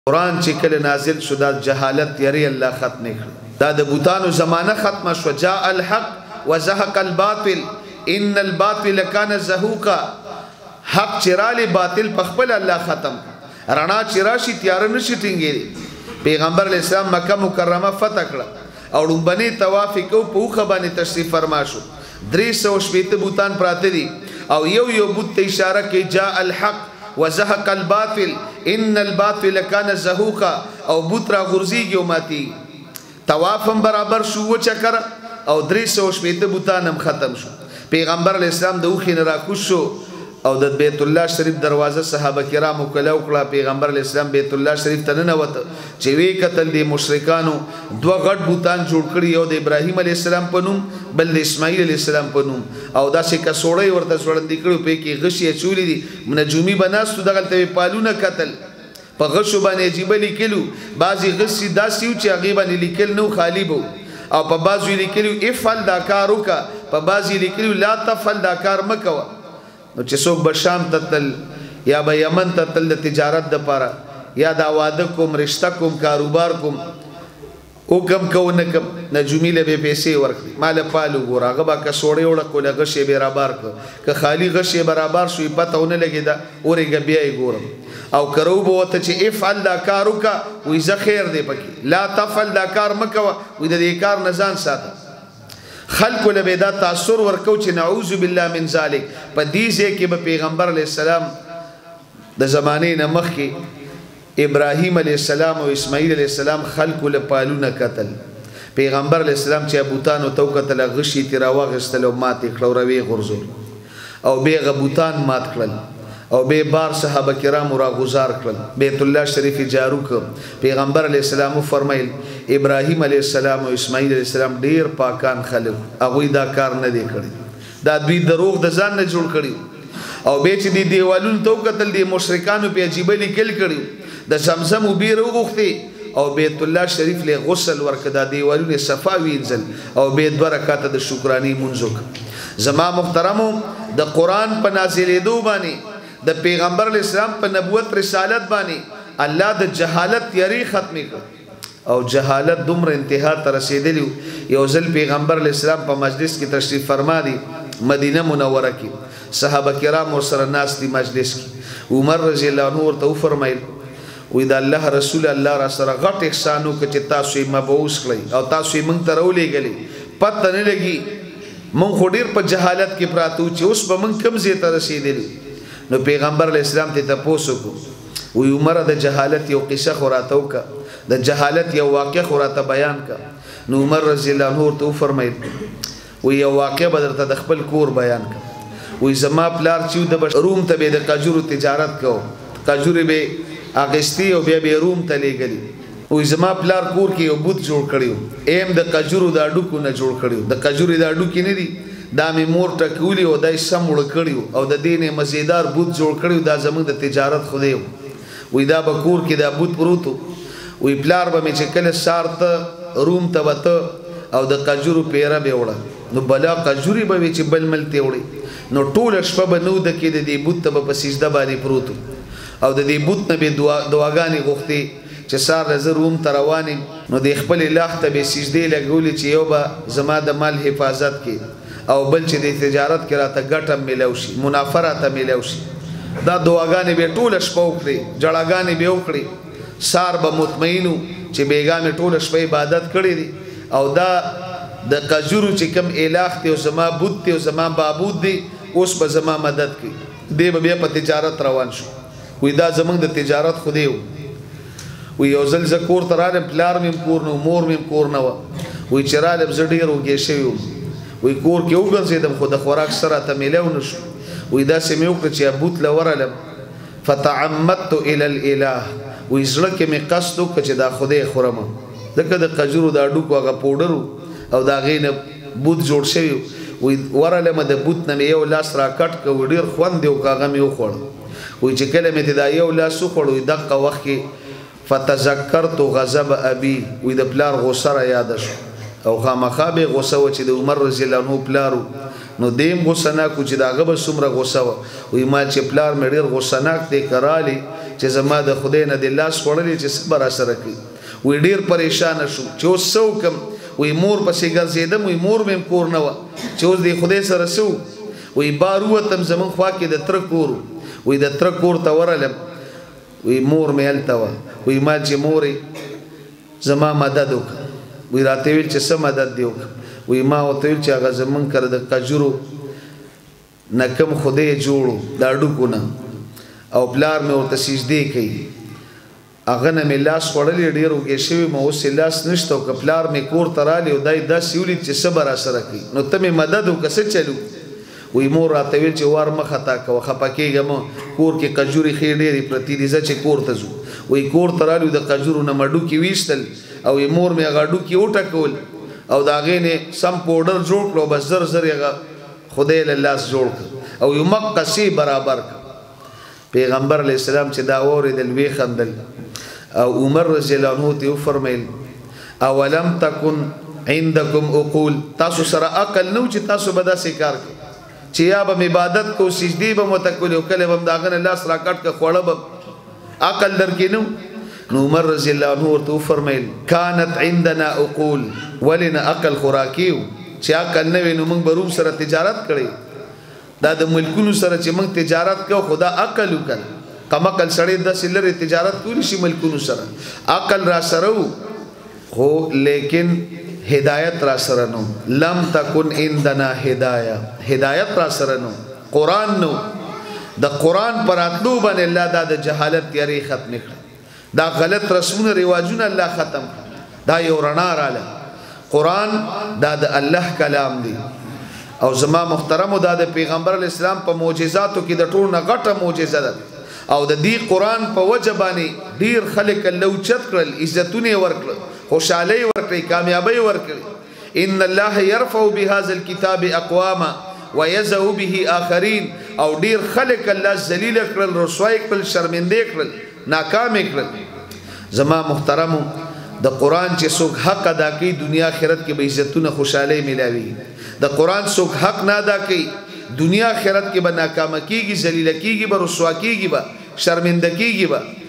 قرآن چې کله نازل شو دا جهالت یری الله ختم کړ دا د بوتانو زمانہ ختم شو جاء الحق وزهق الباطل ان الباطل كان زهوقا حق چراله باطل پخپل الله ختم رڼا چراشي تیار نشي ټینګي پیغمبر اسلام مکه مکرمه فتح کړ او لومبني طواف کو په خبانه تشریف فرما شو 300 بوتان پراته دي او یو بوت ته اشاره کوي جاء الحق وزهق الباطل ان الباطل كان زهوقا او بوت را غرزيږي او ماتي طوافم برابر شو و چکر او 300 بوتانم ختم شو پیغمبر اسلام د اوخین را کوش شو او د بیت الله شریف دروازه صحابه کرامو کله وکړه پیغمبر اسلام بیت الله شریف ته نه وته چې وی قتل دي مشرکانو دوه غټ بوتان جوړ کړی او د ابراهیم علی السلام په نوم بل د اسماعیل علی السلام په نوم او دا چې کسوړی ورته سوړندې کړو په کې غشي چولې دي منجومی بناستو دغه ته پالونه قتل په غشو باندې جبل کلو بعضی غشي داسیو چې هغه باندې لیکل نو خالی بو او په بعضی لیکلو افعل دا کار وکا په بعضی لیکلو لا تفعل دا کار مکوا نو چې څوک به شام تتل یا به یمن تتل د تجارت د پاره یا دا واده کوم رشتہ کوم کاروبار کوم او کم کو نه کم نجومی له به پیسې ورکړي مال پالو ګور هغه با کا سوړې وړه کوله غشي برابر ک خالی غشي برابر شوی پته ونه لګی دا اورګه بیا یې ګورم او کرو بو ته چې افعل دا کارو کا وې ز خیر دی پکې لا تفعل دا کار مکوا وې د دې کار نزان ساته خلق له بيدا تاثر ورکو چې نعوذ بالله من ذلک په دې ځای کې به پیغمبر علی السلام د زمانه نه مخکې ابراهیم علی السلام او اسماعیل علی السلام خلق له پالونه قتل پیغمبر علی السلام چې ابوتان او تو قتل غشي تیرا واغستل او مات کړو روي غرزور او به غبوتان مات کړل او به بار صحابه کرام را گزار کړل بیت الله شریف جارو ک پیغمبر علی السلام فرمایل ابراهیم علی السلام او اسماعیل علی السلام ډیر پاکان خلک هغه دا کار نه دی کړی دا دوی دروغ د ځان نه جوړ کړی او به چې دی دیوالون تو قتل دی مشرکانو په عجیب لیکل کړی د زمزم وبیر وغوښتي او بیت الله شریف له غسل ورکدا دیوالونه صفاوی انزل او به 2 رکعات د شکرانی منځوک زما محترمو د قران په نازلېدو باندې د پیغمبر اسلام په نبوت رسالت باندې الله د جهالت یری ختم کړ او جهالت دومره انتها ته رسیدلی یو ځل پیغمبر اسلام په مجلس کې تشریف فرما دي مدینه منوره کې صحابه کرام سره ناس دي مجلس کې عمر رضی الله عنه ورته فرمایل وې دا الله رسول الله را سره غټ احسانو کې چې تاسو یې مبعوث کړی او تاسو یې مونږ ته راولېږلې پته نه لګي مونږ خو ډېر په جهالت کې پراتو چې اوس به مونږ کم ځای ته رسېدلي نو پیغمبر اسلام ته تاسو کو وی عمر د جهالت یو قصه خوراتو کا د جهالت یو واقع خوراته بیان کا نو عمر رضی الله عنه ته فرمایل وی یو واقع بدرته د خپل کور بیان کا وی زما پلار چې د روم ته به د قاجورو تجارت کو قاجوري به اغستی او بیا به روم ته لګلی وی زما پلار کور کې یو بوت جوړ کړیو ایم د قاجورو د اډو نه جوړ کړیو د قاجوري د اډو کې نه دي دا می مور ټکولی او دای سمړ کړیو او د دینه مزیدار بوت جوړ کړیو دا زموږ د تجارت خو دی وی دا بکور کې دا بوت پروتو وی پلار به می چې کله سارت روم ته وته او د قاجورو پیرا به وړه نو بلا قاجوري به چې بل ملته وړي نو ټول شپه به نو د کې د دې بوت ته په سجده باندې پروتو او د دې بوت نه به دعاګانې غوښتي چې سار ز روم ته رواني نو د خپل لاخ ته به سجده لګولې چې یو به زما د مال حفاظت کې او بل چې د تجارت کې راته ګټم ملو شي منافع راته ملو شي دا دعاګانې به ټول شپه وکړي جړاګانې به وکړي سار به مطمئنو چې بیګانې ټول شپه عبادت کړي دي او دا د قجورو چې کم الہ ته او زما بوت ته او زما معبود دي اوس به زما مدد کوي دی به بیا په تجارت روان شو وې دا زمونږ د تجارت خو دی وې یو ځل زکور ترانه پلار مې کور نو مور مې کور نه وې چراله زړی روګې شوی وی کور کې وګرځیدم خو د خوراک سره ته ملو نشو وی دا سمې وکړه چې ابوت لورلم فتعمدت الى الاله وی زړه کې مې قصد وکړه چې دا خدای خورم ځکه د قجرو دا ډوکو هغه پودرو او دا غینه بوت جوړ شوی وی ورلم د بوت نه یو لاس را کټ کو ډیر خوند یو کاغه مې وخوړ وی چې کله مې دا یو لاس وخوړ دغه وخت کې فتذكرت غضب ابي وی د پلار غوسه را یاد شو او خامخا به غوسه و چې د عمر رضی الله عنه پلارو نو دیم غوسه نه کو چې داغه به سمره غوسه و وی ما چې پلار مې ډیر غوسه ناک دی کرالی چې زما د خدای نه د لاس وړلې چې صبر سره کوي وی ډیر پریشان شو چې اوس سو کم وی مور پسې ګرځیدم وی مور مې کور نه و چې اوس د خدای سره سو وی بار وتم زمون خوا کې د تر کور وی د تر کور ته ورلم وی مور مې هلته و وی ما چې مورې زما مدد وکړه وی راته ویل چې څه مدد دی وکړه وی ما ورته ویل چې هغه زمون کړه د کجورو نه کوم خدای جوړو دا ډوکو نه او پلار مې ورته سجدې کوي هغه نه مې لاس وړلې ډېر وږی شوی ما اوس لاس نشته او که پلار مې کور ته رالی او دا یې داسې ولید چې صبر راسره کوي نو ته مې مدد وکړه څه چلو وی مور راته ویل چې وار مه خطا کوه خفه کېږه مه کور کې کجورې ښې ډېرې پرتې دي ځه چې کور ته ځو وی کور ته رالیو د کجورو نه مډوکي ویستل او وی مور مې هغه ډوکي وټکول او د هغې نه سم پوډر جوړ کړو بس زر زر هغه خدای له لاس جوړ کړ او یو مقصې برابر کړ پیغمبر علیه السلام چې دا واورېدل ویې خندل او عمر رضی الله عنه ته وفرمیل اولم تکن عندکم عقول تاسو سره عقل نو چې تاسو به داسې کار کوئ چې یا به عبادت کو سجدې به مو ته کولې او کله به هم د هغه نه لاس راکټ که خوړه به عقل در کې نو عمر رضی الله عنه ورته وفرمیل کانت عندنا عقول ولې نه عقل خوراکي و چې عقل نه وي نو موږ به روم سره تجارت کړی دا د ملکونو سره چې موږ تجارت کوو خو دا عقل وکړ کمعقل سړی داسې لرې تجارت کولی شي ملکونو سره عقل را سره و خو لیکن هدایت را سره نو لم تکن عندنا هدایت را سره نو قرآن نو د قرآن پر راتلو باندې الله دا د جهالت تیاری ختم کړ دا غلط رسمونه رواجونه الله ختم کړ دا یو رڼا رااله قرآن دا د الله کلام دی او زما محترمو دا د پیغمبر علیه السلام په معجزاتو کې د ټولو نه غټه معجزه ده او د دې قرآن په وجه باندې ډیر خلک الله اوچت کړل عزتونه ورکړل خوشحالي ورکړي کامیابی ورکړي ان الله يرفع بهذا الكتاب اقواما ويذو به اخرين او ډیر خلک الله ذلیل کړل رسوای کړل شرمنده کړل ناکام کړل زما محترمو د قرآن چې څوک حق ادا کوي دنیا آخرت کې به عزتونه خوشحالي ملاوي د قرآن څوک حق نه ادا کوي دنیا آخرت کې به ناکام کیږي ذلیل کیږي به رسوا کیږي به شرمنده کیږي به